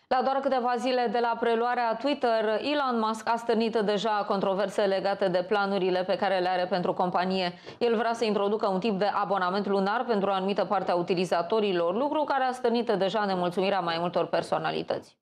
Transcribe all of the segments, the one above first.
La doar câteva zile de la preluarea Twitter, Elon Musk a stârnit deja controverse legate de planurile pe care le are pentru companie. El vrea să introducă un tip de abonament lunar pentru o anumită parte a utilizatorilor, lucru care a stârnit deja nemulțumirea mai multor personalități.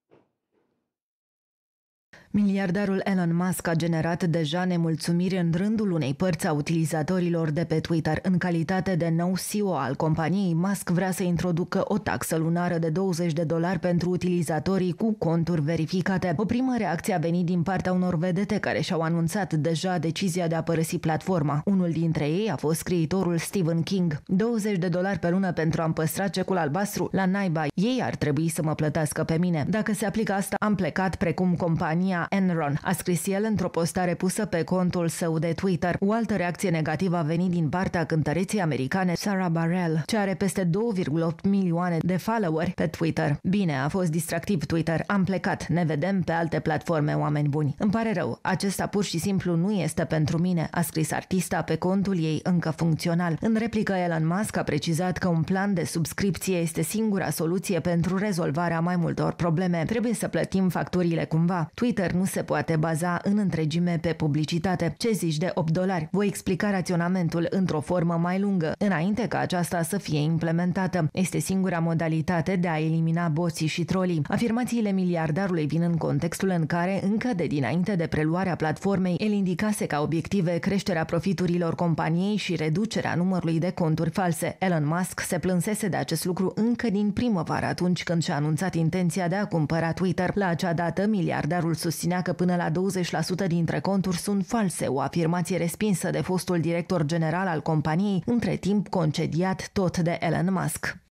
Miliardarul Elon Musk a generat deja nemulțumiri în rândul unei părți a utilizatorilor de pe Twitter. În calitate de nou CEO al companiei, Musk vrea să introducă o taxă lunară de $20 pentru utilizatorii cu conturi verificate. O primă reacție a venit din partea unor vedete care și-au anunțat deja decizia de a părăsi platforma. Unul dintre ei a fost scriitorul Stephen King. $20 pe lună pentru a-mi păstra cecul albastru? La naiba, ei ar trebui să mă plătească pe mine. Dacă se aplică asta, am plecat precum compania Enron, a scris el într-o postare pusă pe contul său de Twitter. O altă reacție negativă a venit din partea cântăreței americane Sarah Bareilles, ce are peste 2,8 milioane de followeri pe Twitter. Bine, a fost distractiv Twitter, am plecat, ne vedem pe alte platforme, oameni buni. Îmi pare rău, acesta pur și simplu nu este pentru mine, a scris artista pe contul ei încă funcțional. În replică, Elon Musk a precizat că un plan de subscripție este singura soluție pentru rezolvarea mai multor probleme. Trebuie să plătim facturile cumva. Twitter nu se poate baza în întregime pe publicitate. Ce zici de $8? Voi explica raționamentul într-o formă mai lungă, înainte ca aceasta să fie implementată. Este singura modalitate de a elimina boții și trolii. Afirmațiile miliardarului vin în contextul în care, încă de dinainte de preluarea platformei, el indicase ca obiective creșterea profiturilor companiei și reducerea numărului de conturi false. Elon Musk se plânsese de acest lucru încă din primăvară, atunci când și-a anunțat intenția de a cumpăra Twitter. La acea dată, miliardarul susținea că până la 20% dintre conturi sunt false, o afirmație respinsă de fostul director general al companiei, între timp concediat tot de Elon Musk.